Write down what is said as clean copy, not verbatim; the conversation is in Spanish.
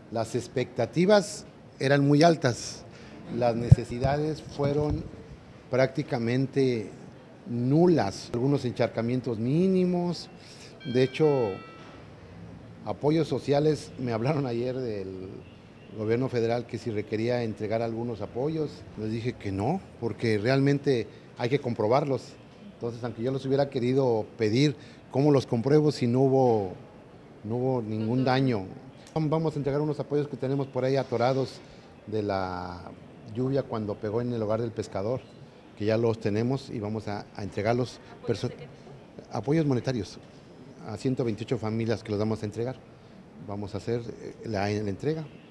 Las expectativas eran muy altas, las necesidades fueron prácticamente nulas, algunos encharcamientos mínimos. De hecho, apoyos sociales, me hablaron ayer del gobierno federal que si requería entregar algunos apoyos, les dije que no, porque realmente hay que comprobarlos. Entonces, aunque yo los hubiera querido pedir, ¿cómo los compruebo si no hubo ningún daño? Vamos a entregar unos apoyos que tenemos por ahí atorados de la lluvia cuando pegó en el hogar del pescador, que ya los tenemos y vamos a entregarlos. ¿Apoyos de qué tipo? Apoyos monetarios a 128 familias que los vamos a entregar. Vamos a hacer la entrega.